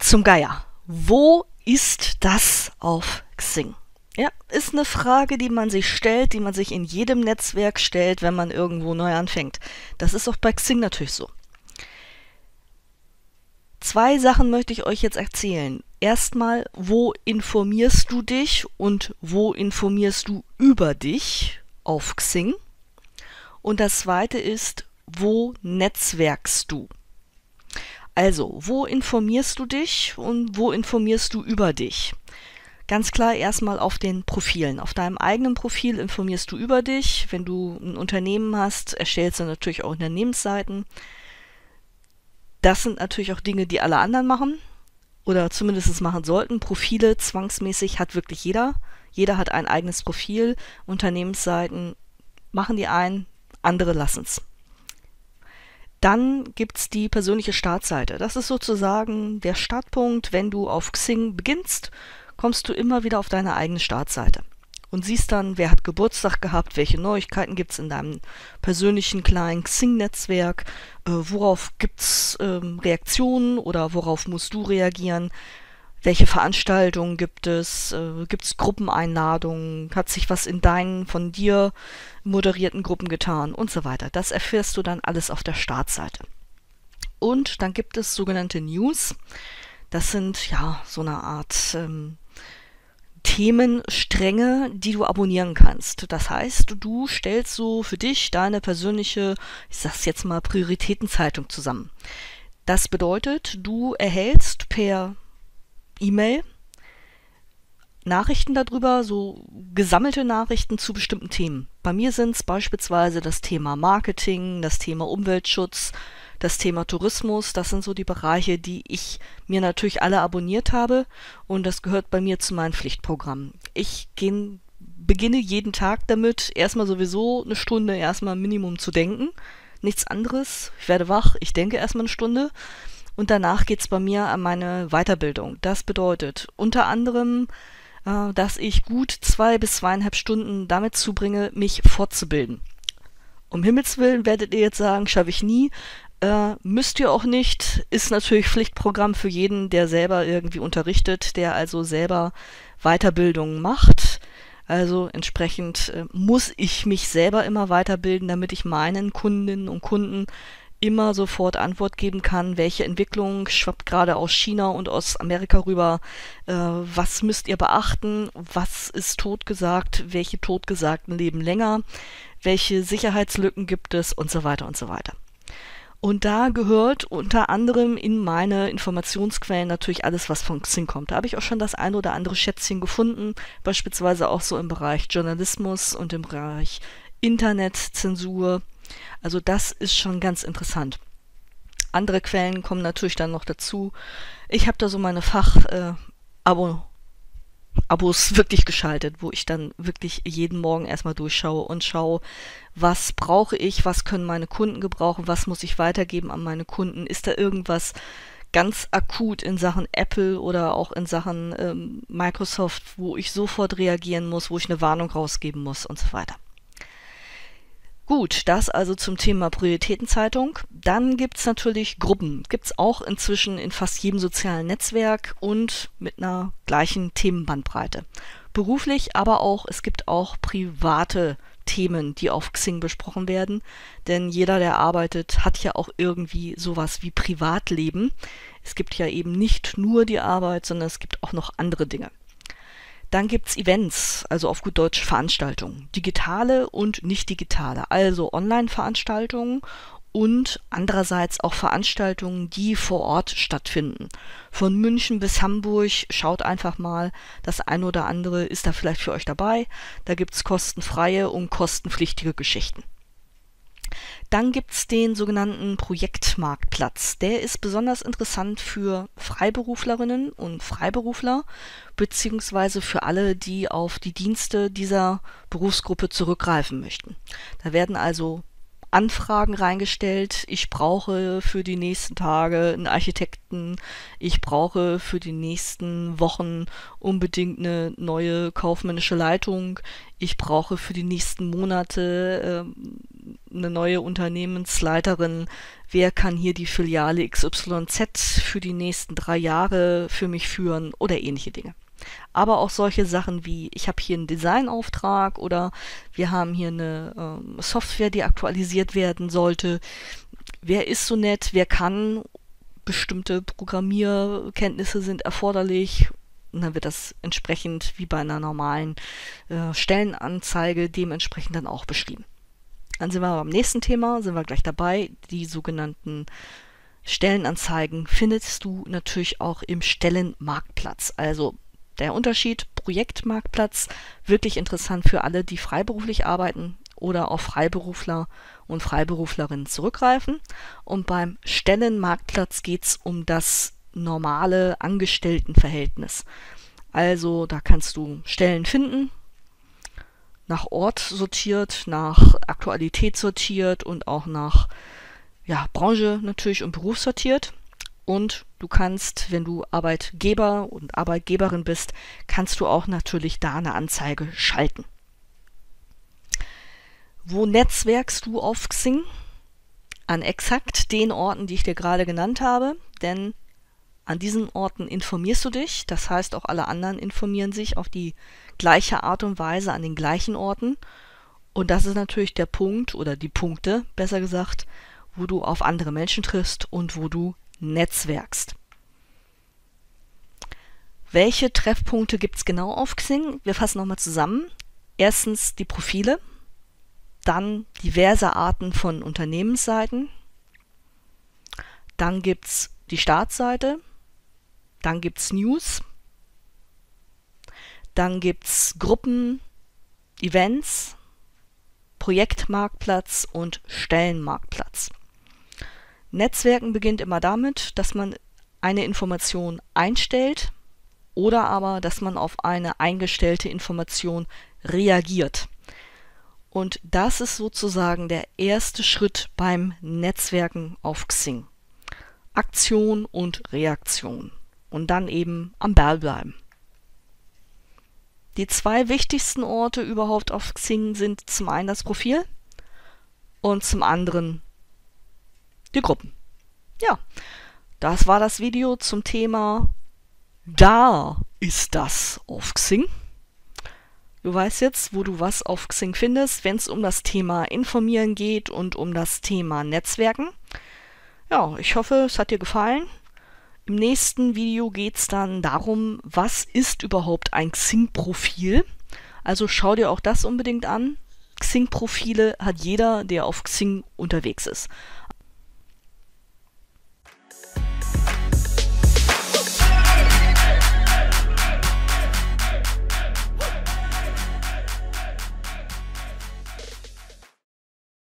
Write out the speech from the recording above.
zum Geier. Wo ist das auf Xing? Ja, ist eine Frage, die man sich stellt, die man sich in jedem Netzwerk stellt, wenn man irgendwo neu anfängt. Das ist auch bei Xing natürlich so. Zwei Sachen möchte ich euch jetzt erzählen. Erstmal, wo informierst du dich und wo informierst du über dich auf Xing? Und das zweite ist, wo netzwerkst du? Also, wo informierst du dich und wo informierst du über dich? Ganz klar erstmal auf den Profilen. Auf deinem eigenen Profil informierst du über dich. Wenn du ein Unternehmen hast, erstellst du natürlich auch Unternehmensseiten. Das sind natürlich auch Dinge, die alle anderen machen oder zumindest machen sollten. Profile zwangsmäßig hat wirklich jeder. Jeder hat ein eigenes Profil. Unternehmensseiten machen die einen, andere lassen's. Dann gibt's die persönliche Startseite. Das ist sozusagen der Startpunkt. Wenn du auf Xing beginnst, kommst du immer wieder auf deine eigene Startseite und siehst dann, wer hat Geburtstag gehabt, welche Neuigkeiten gibt's in deinem persönlichen kleinen Xing-Netzwerk, worauf gibt's Reaktionen oder worauf musst du reagieren, welche Veranstaltungen gibt es Gruppeneinladungen, hat sich was in deinen von dir moderierten Gruppen getan und so weiter. Das erfährst du dann alles auf der Startseite. Und dann gibt es sogenannte News. Das sind ja so eine Art Themenstränge, die du abonnieren kannst. Das heißt, du stellst so für dich deine persönliche, ich sag's jetzt mal, Prioritätenzeitung zusammen. Das bedeutet, du erhältst per E-Mail Nachrichten darüber, so gesammelte Nachrichten zu bestimmten Themen. Bei mir sind es beispielsweise das Thema Marketing, das Thema Umweltschutz, das Thema Tourismus. Das sind so die Bereiche, die ich mir natürlich alle abonniert habe und das gehört bei mir zu meinem Pflichtprogramm. Ich beginne jeden Tag damit, erstmal sowieso eine Stunde erstmal Minimum zu denken. Nichts anderes. Ich werde wach, ich denke erstmal eine Stunde. Und danach geht's bei mir an meine Weiterbildung. Das bedeutet unter anderem, dass ich gut 2 bis 2,5 Stunden damit zubringe, mich fortzubilden. Um Himmels Willen werdet ihr jetzt sagen, schaffe ich nie. Müsst ihr auch nicht. Ist natürlich Pflichtprogramm für jeden, der selber irgendwie unterrichtet, der also selber Weiterbildungen macht. Also entsprechend muss ich mich selber immer weiterbilden, damit ich meinen Kundinnen und Kunden immer sofort Antwort geben kann, welche Entwicklung schwappt gerade aus China und aus Amerika rüber, was müsst ihr beachten, was ist totgesagt, welche Totgesagten leben länger, welche Sicherheitslücken gibt es und so weiter und so weiter. Und da gehört unter anderem in meine Informationsquellen natürlich alles, was von Xing kommt. Da habe ich auch schon das ein oder andere Schätzchen gefunden, beispielsweise auch so im Bereich Journalismus und im Bereich Internetzensur. Also das ist schon ganz interessant. Andere Quellen kommen natürlich dann noch dazu. Ich habe da so meine Abos wirklich geschaltet, wo ich dann wirklich jeden Morgen erstmal durchschaue und schaue, was brauche ich, was können meine Kunden gebrauchen, was muss ich weitergeben an meine Kunden, ist da irgendwas ganz akut in Sachen Apple oder auch in Sachen Microsoft, wo ich sofort reagieren muss, wo ich eine Warnung rausgeben muss und so weiter. Gut, das also zum Thema Prioritätenzeitung. Dann gibt's natürlich Gruppen. Gibt's auch inzwischen in fast jedem sozialen Netzwerk und mit einer gleichen Themenbandbreite. Beruflich, aber auch, es gibt auch private Themen, die auf Xing besprochen werden. Denn jeder, der arbeitet, hat ja auch irgendwie sowas wie Privatleben. Es gibt ja eben nicht nur die Arbeit, sondern es gibt auch noch andere Dinge. Dann gibt's Events, also auf gut Deutsch Veranstaltungen, digitale und nicht digitale, also Online-Veranstaltungen und andererseits auch Veranstaltungen, die vor Ort stattfinden. Von München bis Hamburg, schaut einfach mal, das eine oder andere ist da vielleicht für euch dabei. Da gibt's kostenfreie und kostenpflichtige Geschichten. Dann gibt's den sogenannten Projektmarktplatz. Der ist besonders interessant für Freiberuflerinnen und Freiberufler, beziehungsweise für alle, die auf die Dienste dieser Berufsgruppe zurückgreifen möchten. Da werden also Anfragen reingestellt. Ich brauche für die nächsten Tage einen Architekten. Ich brauche für die nächsten Wochen unbedingt eine neue kaufmännische Leitung. Ich brauche für die nächsten Monate eine neue Unternehmensleiterin, wer kann hier die Filiale XYZ für die nächsten 3 Jahre für mich führen oder ähnliche Dinge. Aber auch solche Sachen wie, ich habe hier einen Designauftrag oder wir haben hier eine Software, die aktualisiert werden sollte. Wer ist so nett, wer kann, bestimmte Programmierkenntnisse sind erforderlich. Und dann wird das entsprechend wie bei einer normalen Stellenanzeige dementsprechend dann auch beschrieben. Dann sind wir beim nächsten Thema, sind wir gleich dabei. Die sogenannten Stellenanzeigen findest du natürlich auch im Stellenmarktplatz. Also der Unterschied Projektmarktplatz, wirklich interessant für alle, die freiberuflich arbeiten oder auf Freiberufler und Freiberuflerinnen zurückgreifen. Und beim Stellenmarktplatz geht es um das normale Angestelltenverhältnis. Also da kannst du Stellen finden, nach Ort sortiert, nach Aktualität sortiert und auch nach Branche natürlich und Beruf sortiert. Und du kannst, wenn du Arbeitgeber und Arbeitgeberin bist, kannst du auch natürlich da eine Anzeige schalten. Wo netzwerkst du auf Xing? An exakt den Orten, die ich dir gerade genannt habe, denn an diesen Orten informierst du dich, das heißt auch alle anderen informieren sich auf die gleiche Art und Weise an den gleichen Orten. Und das ist natürlich der Punkt oder die Punkte, besser gesagt, wo du auf andere Menschen triffst und wo du netzwerkst. Welche Treffpunkte gibt es genau auf Xing? Wir fassen nochmal zusammen. Erstens die Profile, dann diverse Arten von Unternehmensseiten, dann gibt es die Startseite, dann gibt es News, dann gibt es Gruppen, Events, Projektmarktplatz und Stellenmarktplatz. Netzwerken beginnt immer damit, dass man eine Information einstellt oder aber, dass man auf eine eingestellte Information reagiert. Und das ist sozusagen der erste Schritt beim Netzwerken auf Xing. Aktion und Reaktion. Und dann eben am Ball bleiben. Die 2 wichtigsten Orte überhaupt auf Xing sind zum einen das Profil und zum anderen die Gruppen. Ja, das war das Video zum Thema Da ist das auf Xing. Du weißt jetzt, wo du was auf Xing findest, wenn es um das Thema Informieren geht und um das Thema Netzwerken. Ja, ich hoffe, es hat dir gefallen. Im nächsten Video geht es dann darum, was ist überhaupt ein Xing-Profil? Also schau dir auch das unbedingt an. Xing-Profile hat jeder, der auf Xing unterwegs ist.